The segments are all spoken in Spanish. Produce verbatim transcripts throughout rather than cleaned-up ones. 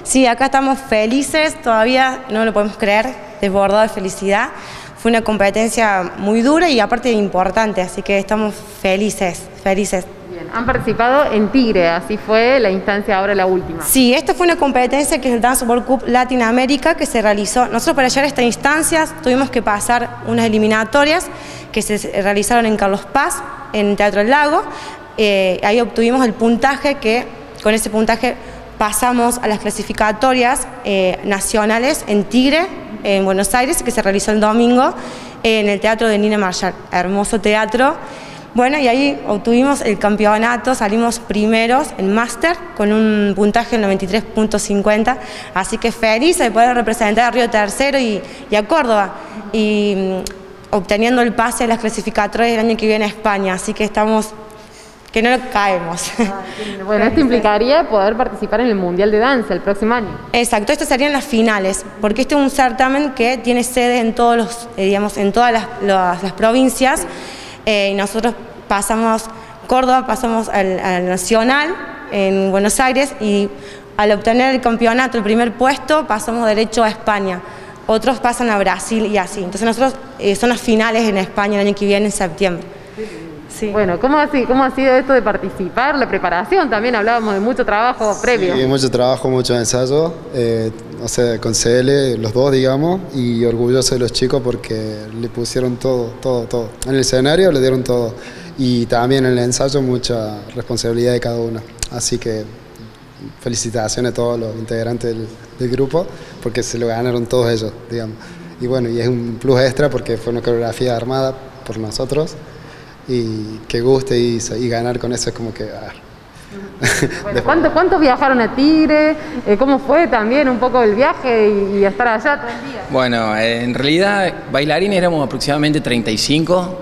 Sí, acá estamos felices, todavía no lo podemos creer, desbordado de felicidad. Fue una competencia muy dura y aparte importante, así que estamos felices, felices. Bien, han participado en Tigre, así fue la instancia ahora la última. Sí, esta fue una competencia que es el Dance World Cup Latinoamérica que se realizó. Nosotros para llegar a esta instancia tuvimos que pasar unas eliminatorias que se realizaron en Carlos Paz, en Teatro del Lago. Eh, ahí obtuvimos el puntaje que, con ese puntaje pasamos a las clasificatorias eh, nacionales en Tigre, en Buenos Aires, que se realizó el domingo en el Teatro de Nina Marshall. Hermoso teatro. Bueno, y ahí obtuvimos el campeonato, salimos primeros en máster con un puntaje de noventa y tres punto cincuenta, así que feliz de poder representar a Río Tercero y, y a Córdoba, y mm, obteniendo el pase a las clasificatorias del año que viene a España, así que estamos, que no caemos. Bueno, esto implicaría poder participar en el Mundial de Danza el próximo año. Exacto, estas serían las finales, porque este es un certamen que tiene sede en todos los, eh, digamos, en todas las, las, las provincias. Eh, y nosotros pasamos Córdoba, pasamos al, al Nacional en Buenos Aires y al obtener el campeonato, el primer puesto, pasamos derecho a España. Otros pasan a Brasil y así. Entonces nosotros eh, son las finales en España el año que viene, en septiembre. Sí. Bueno, ¿cómo ha, sido, ¿cómo ha sido esto de participar? La preparación también, hablábamos de mucho trabajo previo. Sí, mucho trabajo, mucho ensayo, eh, o sea, con C L, los dos, digamos, y orgulloso de los chicos porque le pusieron todo, todo, todo. En el escenario le dieron todo, y también en el ensayo mucha responsabilidad de cada uno. Así que felicitaciones a todos los integrantes del, del grupo, porque se lo ganaron todos ellos, digamos. Y bueno, y es un plus extra porque fue una coreografía armada por nosotros, y que guste y, y ganar con eso es como que... Ah. Bueno, ¿cuánto, ¿Cuántos viajaron a Tigre? Eh, ¿Cómo fue también un poco el viaje y, y estar allá todo el día? Bueno, en realidad bailarines éramos aproximadamente treinta y cinco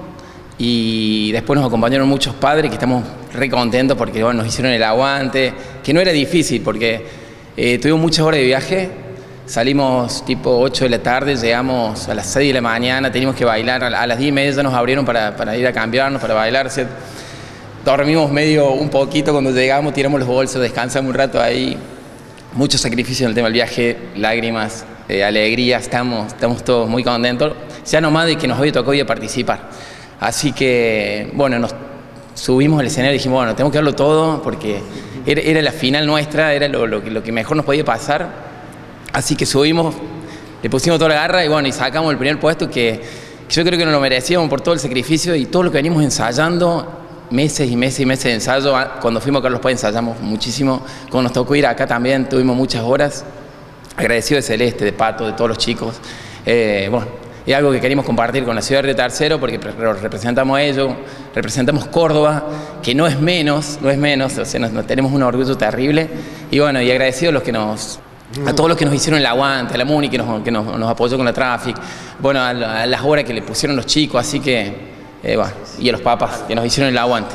y después nos acompañaron muchos padres que estamos re contentos porque bueno, nos hicieron el aguante, que no era difícil porque eh, tuvimos muchas horas de viaje. Salimos tipo ocho de la tarde, llegamos a las seis de la mañana, teníamos que bailar, a las diez y media ya nos abrieron para, para ir a cambiarnos, para bailar. ¿Sí? Dormimos medio un poquito cuando llegamos, tiramos los bolsos, descansamos un rato ahí. Mucho sacrificio en el tema del viaje, lágrimas, eh, alegría, estamos, estamos todos muy contentos. Ya nomás de que nos había tocado ir a participar. Así que, bueno, nos subimos al escenario y dijimos, bueno, tenemos que darlo todo porque era, era la final nuestra, era lo, lo, lo que mejor nos podía pasar. Así que subimos, le pusimos toda la garra y bueno, y sacamos el primer puesto que, que yo creo que nos lo merecíamos por todo el sacrificio y todo lo que venimos ensayando, meses y meses y meses de ensayo. Cuando fuimos a Carlos Paz ensayamos muchísimo, cuando nos tocó ir acá también tuvimos muchas horas. Agradecido de Celeste, de Pato, de todos los chicos. Eh, bueno, es algo que queríamos compartir con la ciudad de Río Tercero porque representamos a ellos, representamos Córdoba, que no es menos, no es menos, o sea, nos, nos tenemos un orgullo terrible. Y bueno, y agradecido a los que nos... a todos los que nos hicieron el aguante, a la Muni que, nos, que nos, nos apoyó con la Traffic, bueno, a, a las horas que le pusieron los chicos, así que, eh, bueno, y a los papás que nos hicieron el aguante.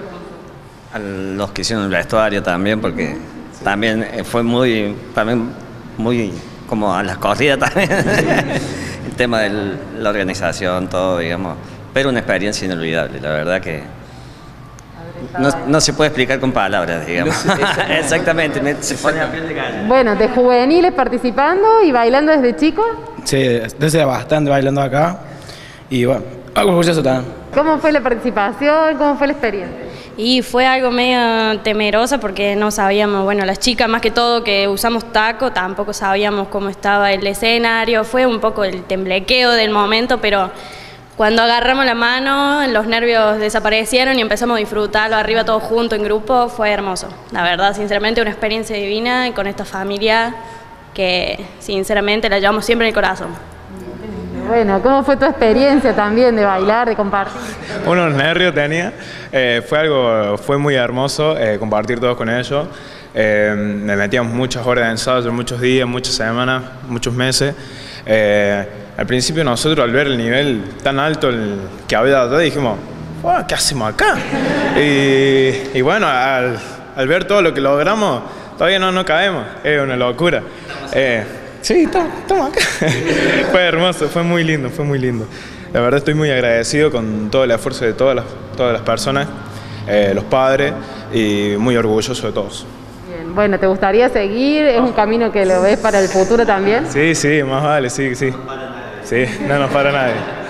A los que hicieron el vestuario también, porque también fue muy, también muy como a las corridas también, el tema de la organización, todo, digamos, pero una experiencia inolvidable, la verdad que... No, no se puede explicar con palabras, digamos. Exactamente, me, se pone a piel de gallina. Bueno, de juveniles participando y bailando desde chico. Sí, desde bastante bailando acá. Y bueno, algo orgulloso también. ¿Cómo fue la participación? ¿Cómo fue la experiencia? Y fue algo medio temeroso porque no sabíamos, bueno, las chicas más que todo que usamos taco, tampoco sabíamos cómo estaba el escenario. Fue un poco el temblequeo del momento, pero... cuando agarramos la mano, los nervios desaparecieron y empezamos a disfrutarlo arriba todos juntos en grupo, fue hermoso. La verdad, sinceramente, una experiencia divina con esta familia que, sinceramente, la llevamos siempre en el corazón. Bueno, ¿cómo fue tu experiencia también de bailar, de compartir? Unos nervios tenía, eh, fue algo, fue muy hermoso eh, compartir todos con ellos. Eh, le metíamos muchas horas de ensayo, muchos días, muchas semanas, muchos meses. Eh, al principio nosotros al ver el nivel tan alto el que había allá dijimos, oh, ¿qué hacemos acá? Y, y bueno, al, al ver todo lo que logramos, todavía no, no caemos, es una locura. Eh, sí, estamos acá. Fue hermoso, fue muy lindo, fue muy lindo. La verdad estoy muy agradecido con todo el esfuerzo de todas las, todas las personas, eh, los padres, y muy orgulloso de todos. Bien, bueno, ¿te gustaría seguir? ¿Es un camino que lo ves para el futuro también? Sí, sí, más vale, sí, sí. Sí, no nos para nadie.